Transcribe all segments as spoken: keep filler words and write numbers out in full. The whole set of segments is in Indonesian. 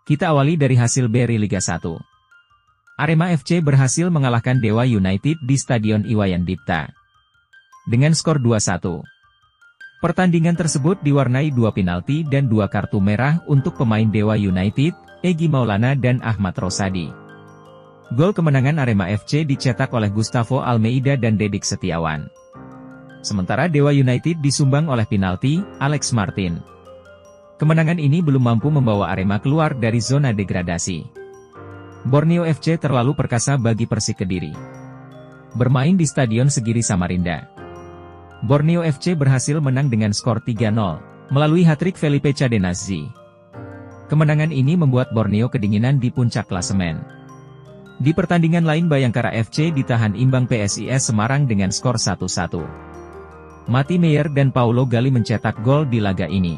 Kita awali dari hasil Beri Liga satu. Arema F C berhasil mengalahkan Dewa United di Stadion Iwayan Dipta dengan skor dua satu. Pertandingan tersebut diwarnai dua penalti dan dua kartu merah untuk pemain Dewa United, Egy Maulana dan Ahmad Rosadi. Gol kemenangan Arema F C dicetak oleh Gustavo Almeida dan Dedik Setiawan. Sementara Dewa United disumbang oleh penalti, Alex Martin. Kemenangan ini belum mampu membawa Arema keluar dari zona degradasi. Borneo F C terlalu perkasa bagi Persik Kediri. Bermain di Stadion Segiri Samarinda, Borneo F C berhasil menang dengan skor tiga nol, melalui hat-trick Felipe Cadenazzi. Kemenangan ini membuat Borneo kedinginan di puncak klasemen. Di pertandingan lain Bayangkara F C ditahan imbang P S I S Semarang dengan skor satu satu. Mati Meyer dan Paulo Gali mencetak gol di laga ini.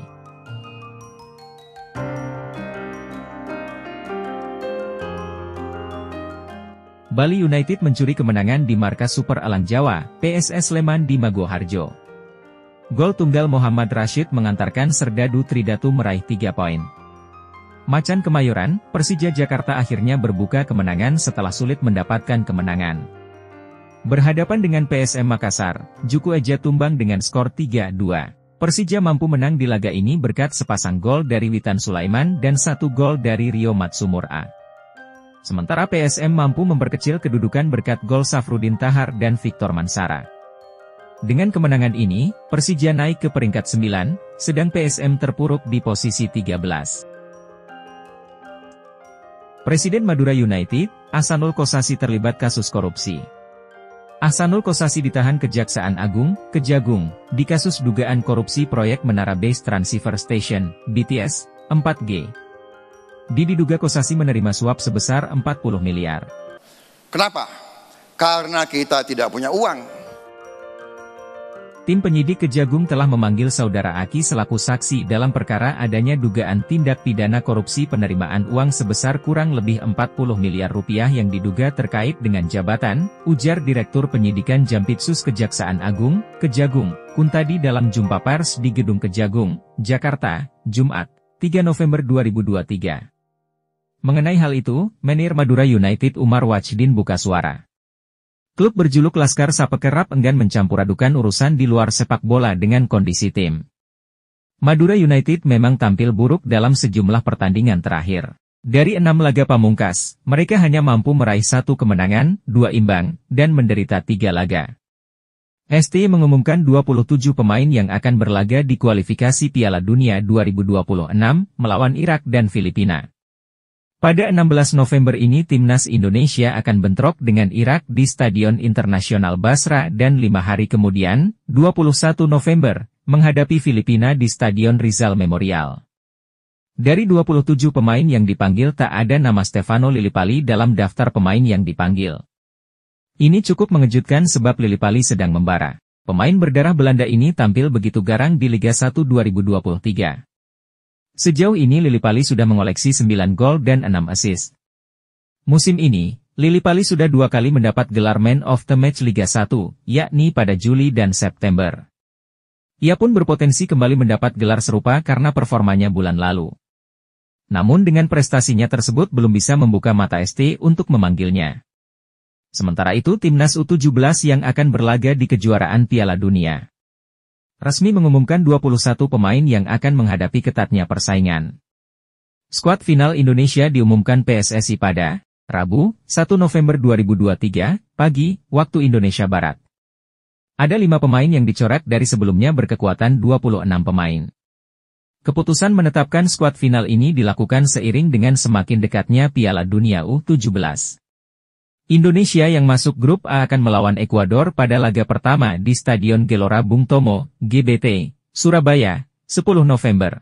Bali United mencuri kemenangan di markas Super Elang Jawa, P S S Sleman di Maguwoharjo. Gol tunggal Muhammad Rashid mengantarkan Serdadu Tridatu meraih tiga poin. Macan Kemayoran, Persija Jakarta akhirnya berbuka kemenangan setelah sulit mendapatkan kemenangan. Berhadapan dengan P S M Makassar, Juku Eja tumbang dengan skor tiga dua. Persija mampu menang di laga ini berkat sepasang gol dari Witan Sulaiman dan satu gol dari Rio Matsumura. Sementara P S M mampu memperkecil kedudukan berkat gol Safrudin Tahar dan Victor Mansara. Dengan kemenangan ini, Persija naik ke peringkat sembilan, sedang P S M terpuruk di posisi tiga belas. Presiden Madura United, Ahsanul Kossasi terlibat kasus korupsi. Ahsanul Kossasi ditahan Kejaksaan Agung, Kejagung, di kasus dugaan korupsi proyek Menara Base Transceiver Station, B T S, empat G. Diduga Kossasi menerima suap sebesar empat puluh miliar. Kenapa? Karena kita tidak punya uang. Tim penyidik Kejagung telah memanggil Saudara Aki selaku saksi dalam perkara adanya dugaan tindak pidana korupsi penerimaan uang sebesar kurang lebih empat puluh miliar rupiah yang diduga terkait dengan jabatan, ujar Direktur Penyidikan Jampitsus Kejaksaan Agung, Kejagung, Kuntadi dalam jumpa pers di Gedung Kejagung, Jakarta, Jumat, tiga November dua ribu dua puluh tiga. Mengenai hal itu, Menir Madura United Umar Wajdin buka suara. Klub berjuluk Laskar Sape kerap enggan mencampuradukan urusan di luar sepak bola dengan kondisi tim. Madura United memang tampil buruk dalam sejumlah pertandingan terakhir. Dari enam laga pamungkas, mereka hanya mampu meraih satu kemenangan, dua imbang, dan menderita tiga laga. S T mengumumkan dua puluh tujuh pemain yang akan berlaga di kualifikasi Piala Dunia dua ribu dua puluh enam, melawan Irak dan Filipina. Pada enam belas November ini Timnas Indonesia akan bentrok dengan Irak di Stadion Internasional Basra dan lima hari kemudian, dua puluh satu November, menghadapi Filipina di Stadion Rizal Memorial. Dari dua puluh tujuh pemain yang dipanggil tak ada nama Stefano Lillipali dalam daftar pemain yang dipanggil. Ini cukup mengejutkan sebab Lillipali sedang membara. Pemain berdarah Belanda ini tampil begitu garang di Liga satu dua ribu dua puluh tiga. Sejauh ini Lillipali sudah mengoleksi sembilan gol dan enam assist. Musim ini, Lillipali sudah dua kali mendapat gelar Man of the Match Liga satu, yakni pada Juli dan September. Ia pun berpotensi kembali mendapat gelar serupa karena performanya bulan lalu. Namun dengan prestasinya tersebut belum bisa membuka mata S T untuk memanggilnya. Sementara itu Timnas U tujuh belas yang akan berlaga di kejuaraan Piala Dunia resmi mengumumkan dua puluh satu pemain yang akan menghadapi ketatnya persaingan. Skuad final Indonesia diumumkan P S S I pada Rabu, satu November dua ribu dua puluh tiga, pagi, waktu Indonesia Barat. Ada lima pemain yang dicoret dari sebelumnya berkekuatan dua puluh enam pemain. Keputusan menetapkan skuad final ini dilakukan seiring dengan semakin dekatnya Piala Dunia U tujuh belas. Indonesia yang masuk grup A akan melawan Ekuador pada laga pertama di Stadion Gelora Bung Tomo, G B T, Surabaya, sepuluh November.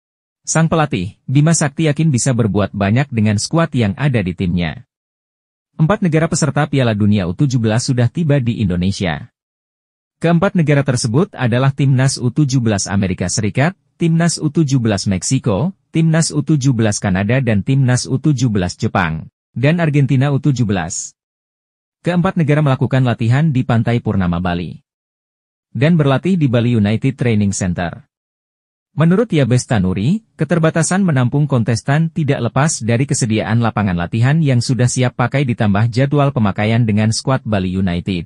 Sang pelatih, Bima Sakti yakin bisa berbuat banyak dengan skuad yang ada di timnya. Empat negara peserta Piala Dunia U tujuh belas sudah tiba di Indonesia. Keempat negara tersebut adalah Timnas U tujuh belas Amerika Serikat, Timnas U tujuh belas Meksiko, Timnas U tujuh belas Kanada dan Timnas U tujuh belas Jepang. Dan Argentina U tujuh belas. Keempat negara melakukan latihan di Pantai Purnama Bali. Dan berlatih di Bali United Training Center. Menurut Yabes Tanuri, keterbatasan menampung kontestan tidak lepas dari kesediaan lapangan latihan yang sudah siap pakai ditambah jadwal pemakaian dengan skuad Bali United.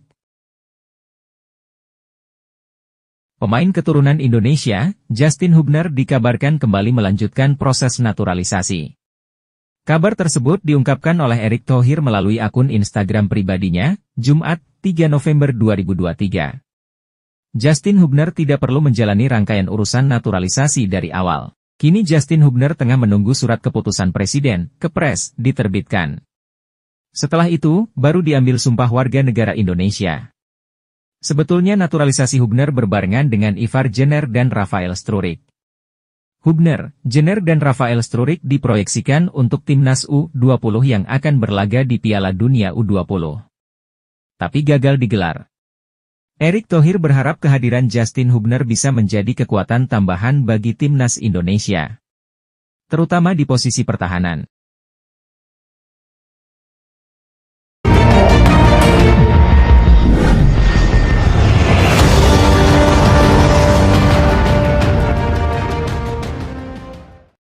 Pemain keturunan Indonesia, Justin Hubner dikabarkan kembali melanjutkan proses naturalisasi. Kabar tersebut diungkapkan oleh Erick Thohir melalui akun Instagram pribadinya, Jumat, tiga November dua ribu dua puluh tiga. Justin Hubner tidak perlu menjalani rangkaian urusan naturalisasi dari awal. Kini Justin Hubner tengah menunggu surat keputusan Presiden, Kepres, diterbitkan. Setelah itu, baru diambil sumpah warga negara Indonesia. Sebetulnya naturalisasi Hubner berbarengan dengan Ivar Jenner dan Rafael Struijk. Hubner, Jenner dan Rafael Struijk diproyeksikan untuk timnas U dua puluh yang akan berlaga di Piala Dunia U dua puluh. Tapi gagal digelar. Erick Thohir berharap kehadiran Justin Hubner bisa menjadi kekuatan tambahan bagi timnas Indonesia, terutama di posisi pertahanan.